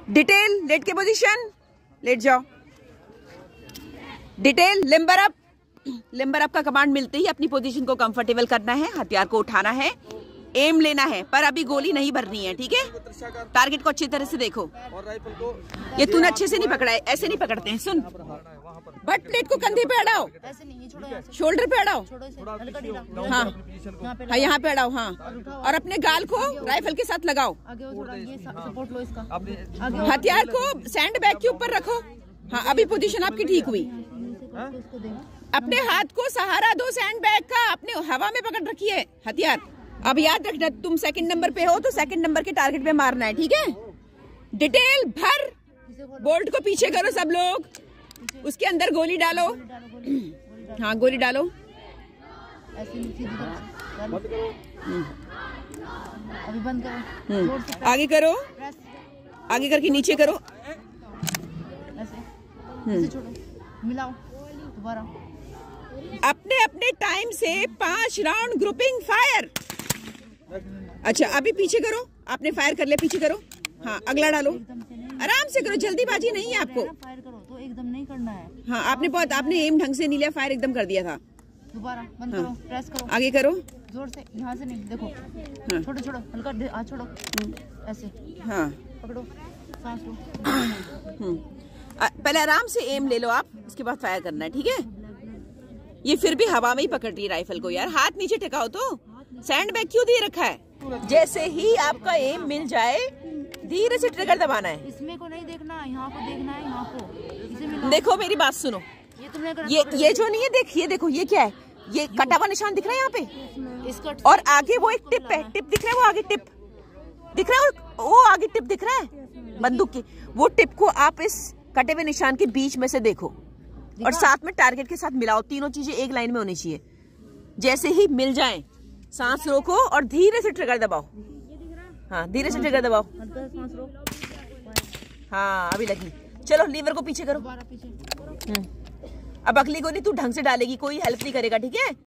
Detail, लेट के पोजीशन, लेट जाओ। Detail, limber up. Limber up का कमांड मिलते ही अपनी पोजीशन को कंफर्टेबल करना है, हथियार को उठाना है, एम लेना है, पर अभी गोली नहीं भरनी है, ठीक है। टारगेट को अच्छी तरह से देखो। ये तूने अच्छे से नहीं पकड़ा है, ऐसे नहीं पकड़ते हैं। सुन, बट प्लेट को कंधे पे अड़ाओ, शोल्डर पे अड़ाओ, हाँ हाँ, यहाँ पे अड़ाओ, हाँ, और अपने गाल को राइफल के साथ लगाओ। हथियार को सैंड बैग के ऊपर रखो। हाँ, अभी पोजीशन आपकी ठीक हुई। अपने हाथ को सहारा दो सैंड बैग का, अपने हवा में पकड़ रखिए हथियार। अब याद रखना, तुम सेकंड नंबर पे हो तो सेकंड नंबर के टारगेट पे मारना है, ठीक है। डिटेल भर, बोल्ट को पीछे करो सब लोग, उसके अंदर गोली डालो। हाँ, गोली डालो। अभी बंद करो, आगे करो, आगे करके नीचे करो, ऐसे छोड़ो, मिलाओ दोबारा। अपने अपने टाइम से 5 राउंड ग्रुपिंग फायर। अच्छा, अभी पीछे करो, आपने फायर कर लिया, पीछे करो। हाँ, अगला डालो, आराम से करो, जल्दीबाजी नहीं है आपको। फायर करो तो एकदम नहीं करना है। हाँ, आपने एम ढंग से नहीं लिया, फायर एकदम कर दिया था। दोबारा बंद करो, प्रेस करो, आगे करो, जोर से, यहाँ से नहीं, देखो, हाँ, छोड़ो छोड़ो, हल्का हाथ छोड़ो, ऐसे, हाँ, पकड़ो, सांस लो। पहले आराम से एम ले लो आप, उसके बाद फायर करना है, ठीक है। ये फिर भी हवा में ही पकड़ रही है राइफल को यार, हाथ नीचे टिकाओ तो। सैंड बैग क्यों दिए रखा है? जैसे ही आपका एम मिल जाए धीरे से ट्रिगर दबाना है। इसमें को नहीं देखना, यहाँ को देखना है, यहाँ को। देखो मेरी बात सुनो, ये जो नहीं है, देखिए, देखो ये क्या है, ये कटा हुआ निशान दिख रहा है यहाँ पे, और आगे वो एक टिप है, टिप दिख रहा है, वो आगे टिप दिख रहा है, वो आगे टिप दिख रहा है बंदूक की। वो टिप को आप इस कटे हुए निशान के बीच में से देखो, और साथ में टारगेट के साथ मिलाओ। तीनों चीजें एक लाइन में होनी चाहिए। जैसे ही मिल जाए, सांस रोको और धीरे से ट्रिगर दबाओ। हाँ, धीरे से ट्रिगर दबाओ। हाँ, अभी लगी। चलो, लीवर को पीछे करो। अब अगली गोली तू ढंग से डालेगी, कोई हेल्प नहीं करेगा, ठीक है।